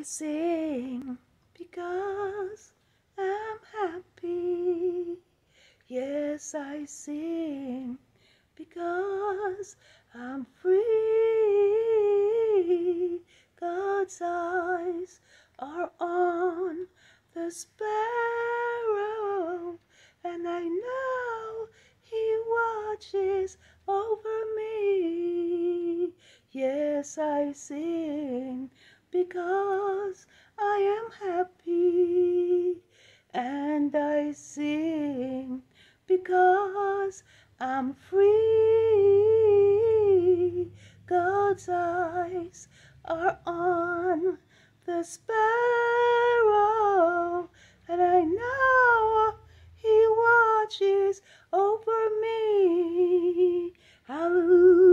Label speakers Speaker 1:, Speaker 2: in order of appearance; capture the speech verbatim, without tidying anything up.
Speaker 1: sing because I'm happy. Yes, I sing because I'm free. God's eyes are on the sparrow, and I know He watches over me. Yes, I sing because I am happy, and I sing because I'm free. God's eyes are on the sparrow, and I know He watches over me. Hallelujah.